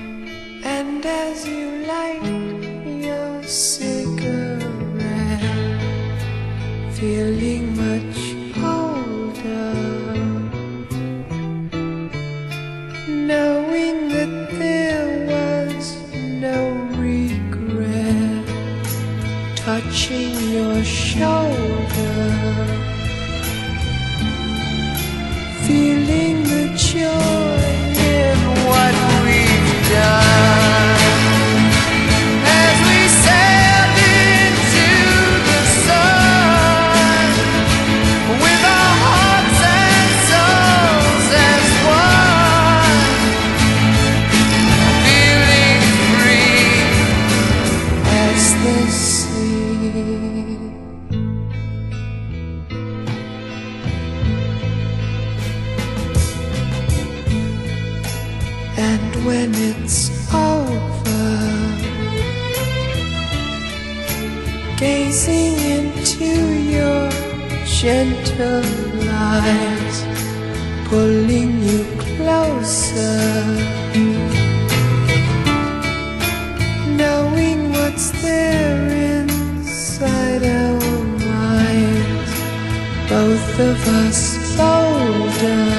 And as you light your cigarette, feeling much older, knowing that there was no regret touching your shoulder, feeling the joy in what we've done. As we sailed into the sun, with our hearts and souls as one, feeling free as the sea. And when it's over, gazing into your gentle eyes, pulling you closer, knowing what's there inside our minds, both of us older.